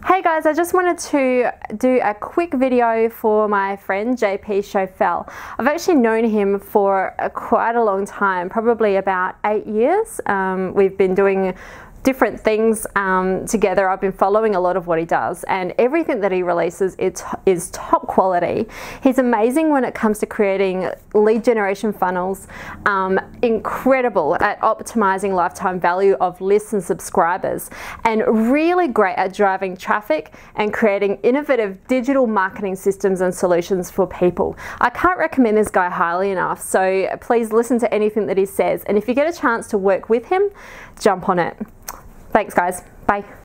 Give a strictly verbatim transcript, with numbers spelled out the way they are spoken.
Hey guys, I just wanted to do a quick video for my friend J P Schofel. I've actually known him for a, quite a long time, probably about eight years. Um, we've been doing different things um, together. I've been following a lot of what he does, and everything that he releases is, is top quality. He's amazing when it comes to creating lead generation funnels, um, incredible at optimizing lifetime value of lists and subscribers, and really great at driving traffic and creating innovative digital marketing systems and solutions for people. I can't recommend this guy highly enough, so please listen to anything that he says, and if you get a chance to work with him, jump on it. Thanks guys, bye.